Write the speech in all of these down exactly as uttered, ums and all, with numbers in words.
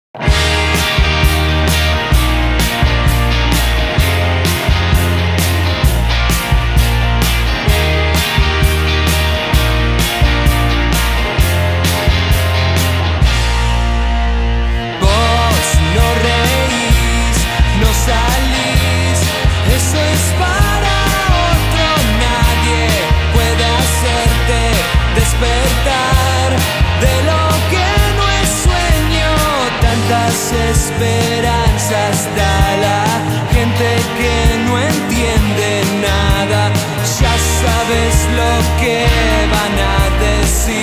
Esperanzas da la gente que no entiende nada. Ya sabes lo que van a decir.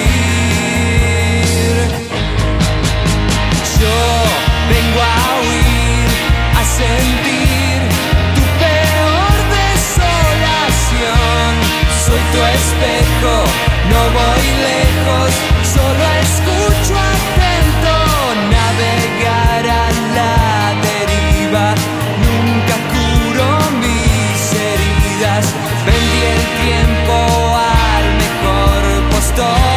Yo vengo a huir, a sentir tu peor desolación. Soy tu espejo, no voy lejos, solo escucho atento navegar a la deriva. Nunca curo mis heridas, vendí el tiempo al mejor postor.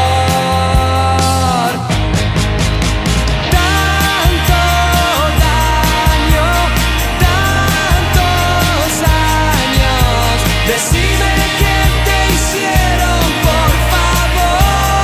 Tanto daño, tantos años, decime qué te hicieron, por favor.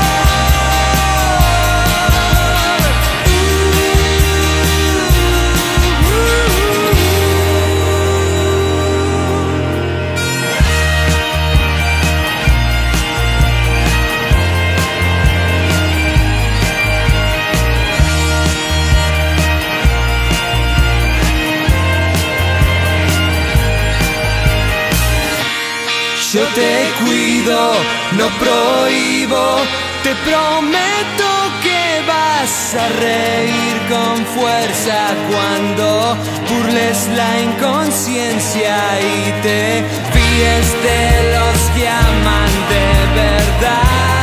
Yo te cuido, no prohíbo, te prometo que vas a reír con fuerza cuando burles la inconsciencia y te fíes de los que aman de verdad.